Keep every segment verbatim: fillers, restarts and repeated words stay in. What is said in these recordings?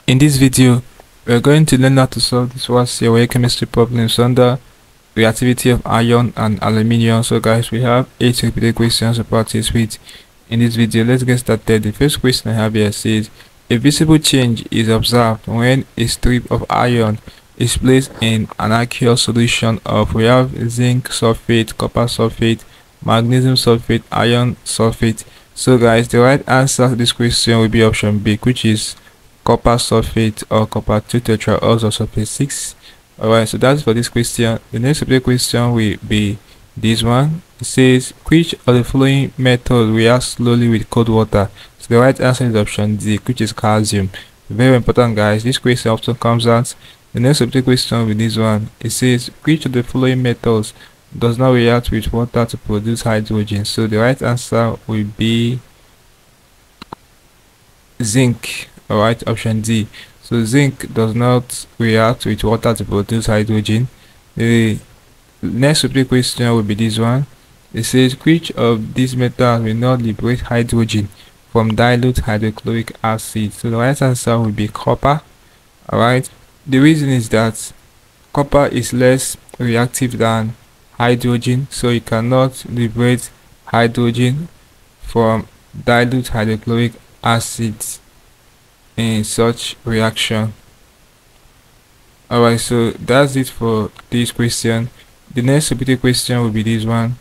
In this video, we are going to learn how to solve this was your chemistry problems under reactivity of iron and aluminium. So guys, we have eight repeated questions to practice with. In this video, let's get started. The first question I have here says, a visible change is observed when a strip of iron is placed in an aqueous solution of, we have zinc sulfate, copper sulfate, magnesium sulfate, iron sulfate. So guys, the right answer to this question will be option B, which is copper sulfate or copper two tetraoxo sulfate six. Alright, so that's for this question. The next subject question will be this one. It says, which of the following metals react slowly with cold water? So the right answer is option D, which is calcium. Very important, guys. This question often comes out. The next subject question will be this one. It says, which of the following metals does not react with water to produce hydrogen? So the right answer will be zinc. Alright, option D. So zinc does not react with water to produce hydrogen. The next subject question will be this one. It says, which of these metals will not liberate hydrogen from dilute hydrochloric acid? So the right answer will be copper. Alright, the reason is that copper is less reactive than hydrogen, so it cannot liberate hydrogen from dilute hydrochloric acid in such reaction. Alright, so that's it for this question. The next repeated question will be this one.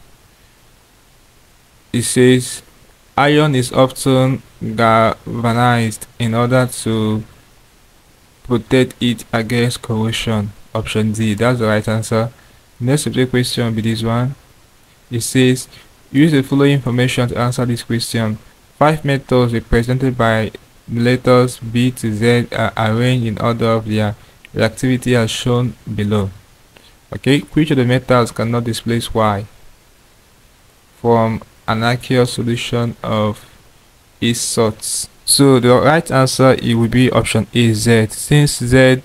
It says, iron is often galvanized in order to protect it against corrosion. Option D, that's the right answer. The next subject question will be this one. It says, use the following information to answer this question. Five metals represented by letters B to Z are arranged in order of their reactivity as shown below. Okay, which of the metals cannot displace Y from an aqueous solution of its sorts? So the right answer, it will be option A, Z, since Z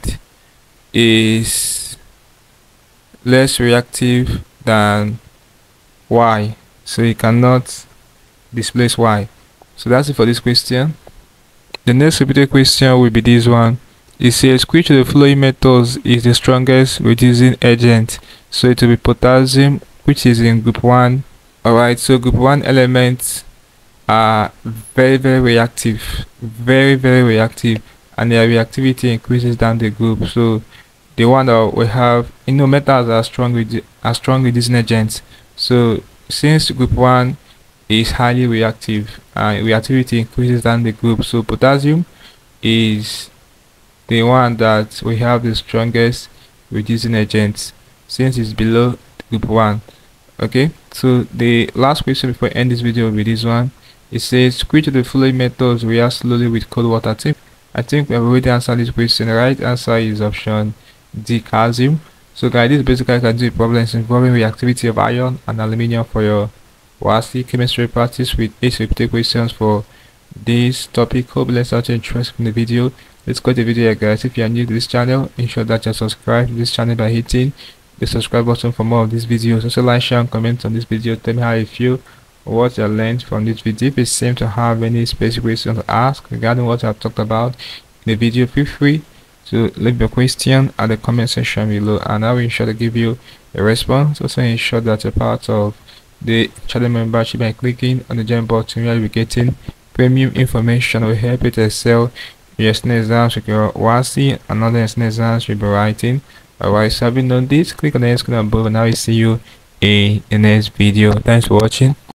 is less reactive than Y, so it cannot displace Y. So that's it for this question. The next repeated question will be this one. It says, which of the following metals is the strongest reducing agent? So it will be potassium, which is in group one. Alright, so group one elements are very very reactive, very very reactive, and their reactivity increases down the group. So the one that we have, you know, metals are strong are strong reducing agents. So since group one is highly reactive and reactivity increases down the group, so potassium is the one that we have the strongest reducing agent since it's below group one. Okay, so the last question before I end this video will be this one. It says, which of the following metals react slowly with cold water? I think I think we have already answered this question. The right answer is option D, calcium. So guys, this basically can do problems involving reactivity of iron and aluminium for your W A S C chemistry practice with eight repeated questions for this topic. Hope let's start interest in the video. Let's go to the video, guys. If you are new to this channel, ensure that you subscribe to this channel by hitting the subscribe button for more of these videos. Also like, share and comment on this video. Tell me how you feel or what you learned from this video. If you seem to have any specific questions to ask regarding what I have talked about in the video, feel free to leave your question at the comment section below, and I will ensure to give you a response. Also ensure that you're part of the channel membership by clicking on the join button, where you'll be getting premium information will help you to excel in your external exams with your W A S C and other external exams you'll be writing. Alright, so having done this, click on the screen above and I will see you in the next video. Thanks for watching.